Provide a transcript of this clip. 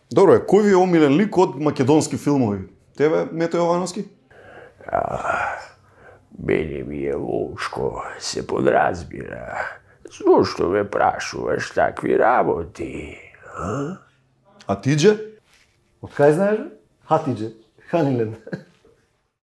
Добро е, кој ви е омилен лик од македонски филмови? Тебе, Мето Јовановски? Мене ми е лошко, се подразбира. Зошто ме прашуваш такви работи? А тидже? Од кај знаеш? Хатидже, Ханилен.